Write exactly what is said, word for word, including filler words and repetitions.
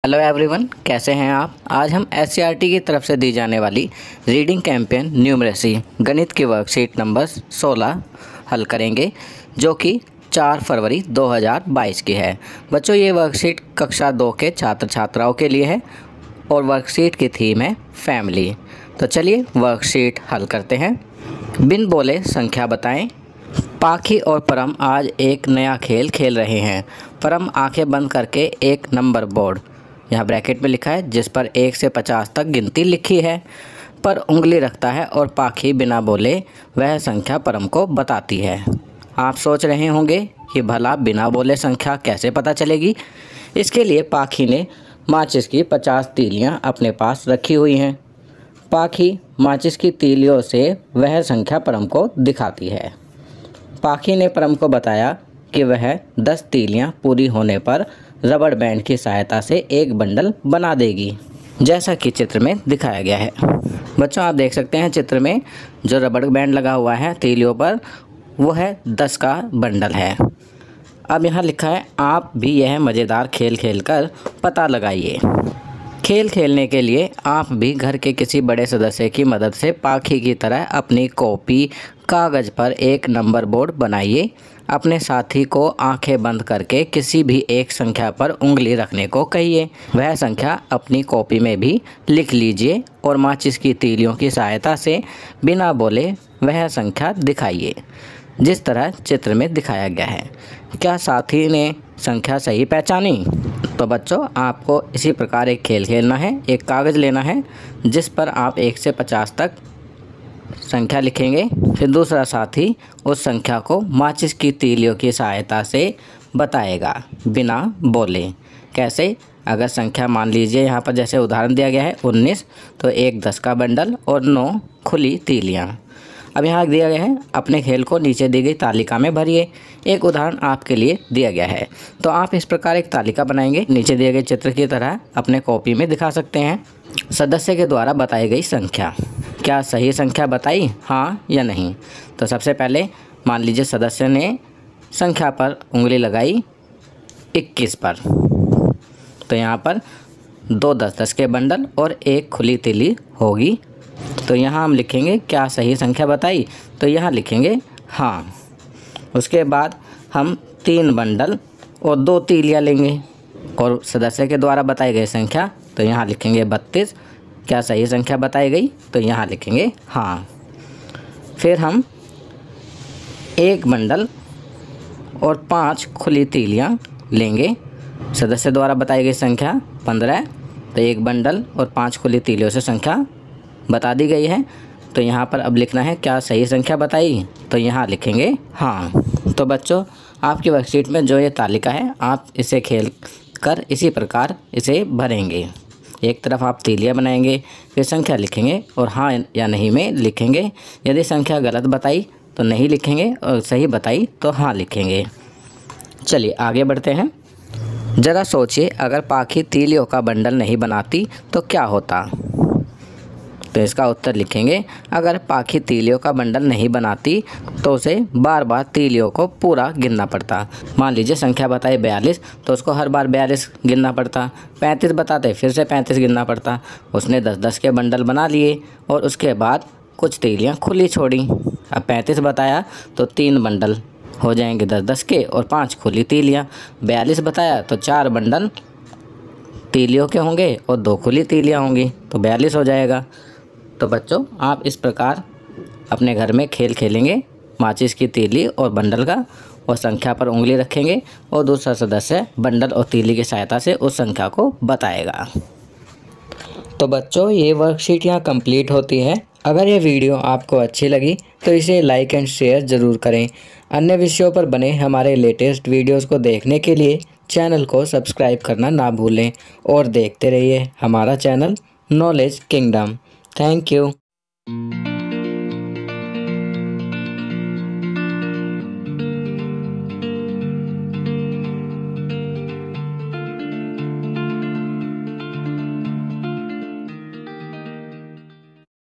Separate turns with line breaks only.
Hello everyone, कैसे हैं आप। आज हम एस सी आर टी की तरफ से दी जाने वाली रीडिंग कैंपेन न्यूमरेसी गणित की वर्कशीट नंबर सोलह हल करेंगे, जो कि चार फरवरी दो हज़ार बाईस की है। बच्चों, ये वर्कशीट कक्षा दो के छात्र छात्राओं के लिए है और वर्कशीट की थीम है फैमिली। तो चलिए वर्कशीट हल करते हैं। बिन बोले संख्या बताएं। पाखी और परम आज एक नया खेल खेल रहे हैं। परम आंखें बंद करके एक नंबर बोर्ड, यहाँ ब्रैकेट में लिखा है, जिस पर एक से पचास तक गिनती लिखी है, पर उंगली रखता है और पाखी बिना बोले वह संख्या परम को बताती है। आप सोच रहे होंगे कि भला बिना बोले संख्या कैसे पता चलेगी। इसके लिए पाखी ने माचिस की पचास तीलियाँ अपने पास रखी हुई हैं। पाखी माचिस की तीलियों से वह संख्या परम को दिखाती है। पाखी ने परम को बताया कि वह दस तीलियाँ पूरी होने पर रबड़ बैंड की सहायता से एक बंडल बना देगी, जैसा कि चित्र में दिखाया गया है। बच्चों, आप देख सकते हैं चित्र में जो रबड़ बैंड लगा हुआ है तीलियों पर, वो है दस का बंडल है। अब यहाँ लिखा है, आप भी यह मज़ेदार खेल खेलकर पता लगाइए। खेल खेलने के लिए आप भी घर के किसी बड़े सदस्य की मदद से पाखी की तरह अपनी कॉपी कागज़ पर एक नंबर बोर्ड बनाइए। अपने साथी को आंखें बंद करके किसी भी एक संख्या पर उंगली रखने को कहिए। वह संख्या अपनी कॉपी में भी लिख लीजिए और माचिस की तीलियों की सहायता से बिना बोले वह संख्या दिखाइए, जिस तरह चित्र में दिखाया गया है। क्या साथी ने संख्या सही पहचानी? तो बच्चों, आपको इसी प्रकार एक खेल खेलना है। एक कागज़ लेना है जिस पर आप एक से पचास तक संख्या लिखेंगे। फिर दूसरा साथी उस संख्या को माचिस की तीलियों की सहायता से बताएगा बिना बोले। कैसे? अगर संख्या मान लीजिए यहाँ पर जैसे उदाहरण दिया गया है उन्नीस, तो एक दस का बंडल और नौ खुली तीलियाँ। अब यहाँ दिया गया है, अपने खेल को नीचे दी गई तालिका में भरिए। एक उदाहरण आपके लिए दिया गया है, तो आप इस प्रकार एक तालिका बनाएंगे, नीचे दिए गए चित्र की तरह अपने कॉपी में दिखा सकते हैं। सदस्य के द्वारा बताई गई संख्या, क्या सही संख्या बताई, हाँ या नहीं? तो सबसे पहले मान लीजिए सदस्य ने संख्या पर उंगली लगाई इक्कीस पर, तो यहाँ पर दो दस दस के बंडल और एक खुली तीली होगी। तो यहाँ हम लिखेंगे क्या सही संख्या बताई, तो यहाँ लिखेंगे हाँ। उसके बाद हम तीन बंडल और दो तीलियाँ लेंगे और सदस्य के द्वारा बताई गई संख्या, तो यहाँ लिखेंगे बत्तीस। क्या सही संख्या बताई गई, तो यहाँ लिखेंगे हाँ। फिर हम एक बंडल और पांच खुली तीलियाँ लेंगे। सदस्य द्वारा बताई गई संख्या पंद्रह, तो एक बंडल और पांच खुली तीलियों से संख्या बता दी गई है। तो यहाँ पर अब लिखना है क्या सही संख्या बताई, तो यहाँ लिखेंगे हाँ। तो बच्चों, आपकी वर्कशीट में जो ये तालिका है, आप इसे खेल कर इसी प्रकार इसे भरेंगे। एक तरफ आप तीलियाँ बनाएंगे, फिर संख्या लिखेंगे और हाँ या नहीं में लिखेंगे। यदि संख्या गलत बताई तो नहीं लिखेंगे और सही बताई तो हाँ लिखेंगे। चलिए आगे बढ़ते हैं। ज़रा सोचिए, अगर पाखी तीलियों का बंडल नहीं बनाती तो क्या होता? तो इसका उत्तर लिखेंगे, अगर पाखी तीलियों का बंडल नहीं बनाती तो उसे बार बार तीलियों को पूरा गिनना पड़ता। मान लीजिए संख्या बताई बयालीस, तो उसको हर बार बयालीस गिनना पड़ता। पैंतीस बताते, फिर से पैंतीस गिनना पड़ता। उसने दस दस के बंडल बना लिए और उसके बाद कुछ तीलियाँ खुली छोड़ी। अब पैंतीस बताया तो तीन बंडल हो जाएंगे दस दस के और पाँच खुली तीलियाँ। बयालीस बताया तो चार बंडल तीलियों के होंगे और दो खुली तीलियाँ होंगी, तो बयालीस हो जाएगा। तो बच्चों, आप इस प्रकार अपने घर में खेल खेलेंगे माचिस की तीली और बंडल का, और संख्या पर उंगली रखेंगे और दूसरा सदस्य बंडल और तीली की सहायता से उस संख्या को बताएगा। तो बच्चों, ये वर्कशीट यहाँ कंप्लीट होती है। अगर ये वीडियो आपको अच्छी लगी तो इसे लाइक एंड शेयर ज़रूर करें। अन्य विषयों पर बने हमारे लेटेस्ट वीडियोज़ को देखने के लिए चैनल को सब्सक्राइब करना ना भूलें और देखते रहिए हमारा channel knowledge kingdom. Thank you.